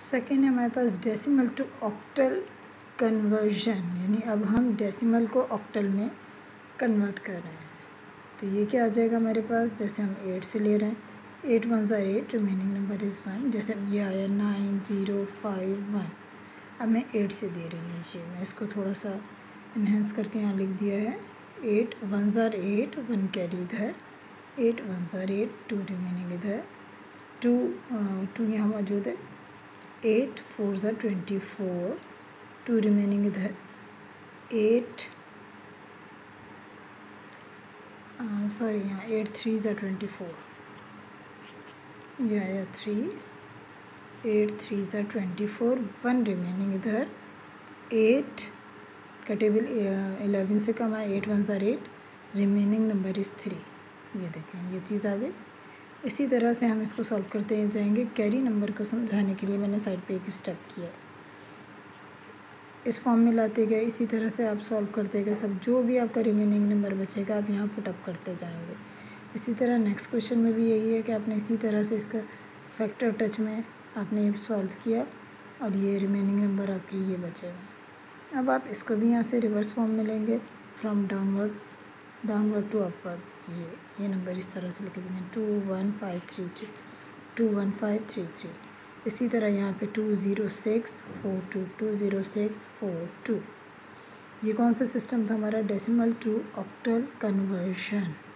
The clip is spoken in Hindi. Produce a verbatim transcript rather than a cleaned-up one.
सेकेंड है हमारे पास डेसिमल टू ऑक्टल कन्वर्जन, यानी अब हम डेसिमल को ऑक्टल में कन्वर्ट कर रहे हैं। तो ये क्या आ जाएगा हमारे पास, जैसे हम एट से ले रहे हैं, eight one are eight, remaining number is one. जैसे ये आया नाइन ज़ीरो फाइव वन, अब मैं एट से दे रही हूँ। ये मैं इसको थोड़ा सा इन्हेंस करके यहाँ लिख दिया है। Eight one are eight, one carry इधर, eight one are eight, two remaining इधर, टू टू यहाँ मौजूद है, eight four are twenty four, two remaining इधर, एट सॉरी यहाँ eight three are twenty four, ये आया three, eight three are twenty four, one remaining इधर, एट का टेबल इलेवन से कम है, eight one are eight, remaining number is three. ये देखें ये चीज़ आ गई। इसी तरह से हम इसको सॉल्व करते जाएंगे। कैरी नंबर को समझाने के लिए मैंने साइड पे एक स्टेप किया, इस फॉर्म में लाते गए। इसी तरह से आप सॉल्व करते गए, सब जो भी आपका रिमेनिंग नंबर बचेगा आप यहाँ पुटअप करते जाएंगे। इसी तरह नेक्स्ट क्वेश्चन में भी यही है कि आपने इसी तरह से इसका फैक्टर टच में आपने ये सॉल्व किया और ये रिमेनिंग नंबर आपके ये बचे हुए। अब आप इसको भी यहाँ से रिवर्स फॉर्म में लेंगे, from downward downward to upward. ये ये नंबर इस तरह से लिखे जाएंगे, two one five three three, two one five three three. इसी तरह यहाँ पे two zero six four two, two zero six four two. ये कौन सा सिस्टम था हमारा, डेसिमल टू ऑक्टल कन्वर्जन।